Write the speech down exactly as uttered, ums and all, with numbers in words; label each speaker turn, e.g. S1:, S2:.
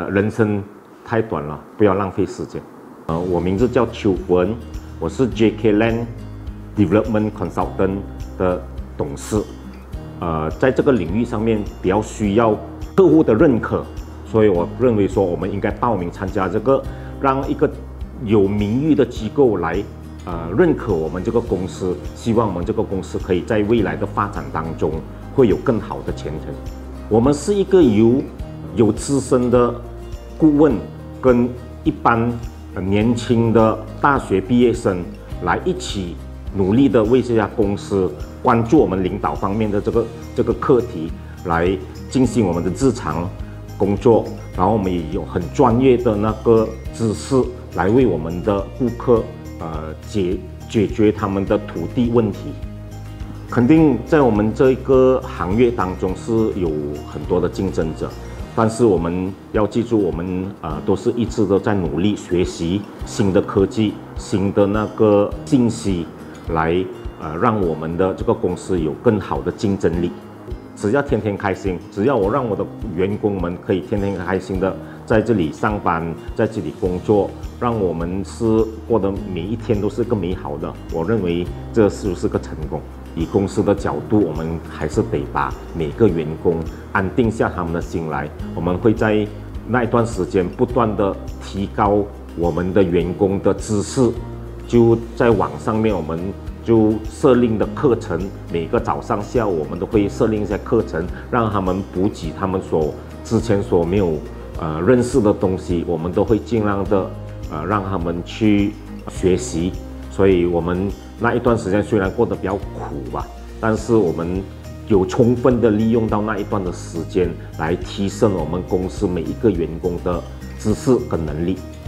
S1: 呃，人生太短了，不要浪费时间。呃，我名字叫邱福恩，我是 J K Land Development Consultant 的董事。呃，在这个领域上面比较需要客户的认可，所以我认为说我们应该报名参加这个，让一个有名誉的机构来呃认可我们这个公司，希望我们这个公司可以在未来的发展当中会有更好的前程。我们是一个由有资深的顾问跟一般年轻的大学毕业生来一起努力的为这家公司关注我们领导方面的这个这个课题，来进行我们的日常工作，然后我们也有很专业的那个知识来为我们的顾客呃解解决他们的土地问题。肯定在我们这个行业当中是有很多的竞争者，但是我们要记住，我们呃都是一直都在努力学习新的科技、新的那个信息，来呃让我们的这个公司有更好的竞争力。只要天天开心，只要我让我的员工们可以天天开心的在这里上班，在这里工作，让我们是过得每一天都是个美好的，我认为这是不是个成功？以公司的角度，我们还是得把每个员工安定下他们的心来。我们会在那一段时间不断的提高我们的员工的知识，就在网上面我们就设定的课程，每个早上下午我们都会设定一些课程，让他们补给他们所之前所没有呃认识的东西，我们都会尽量的呃让他们去学习。所以我们那一段时间虽然过得比较苦吧，但是我们有充分的利用到那一段的时间来提升我们公司每一个员工的知识跟能力。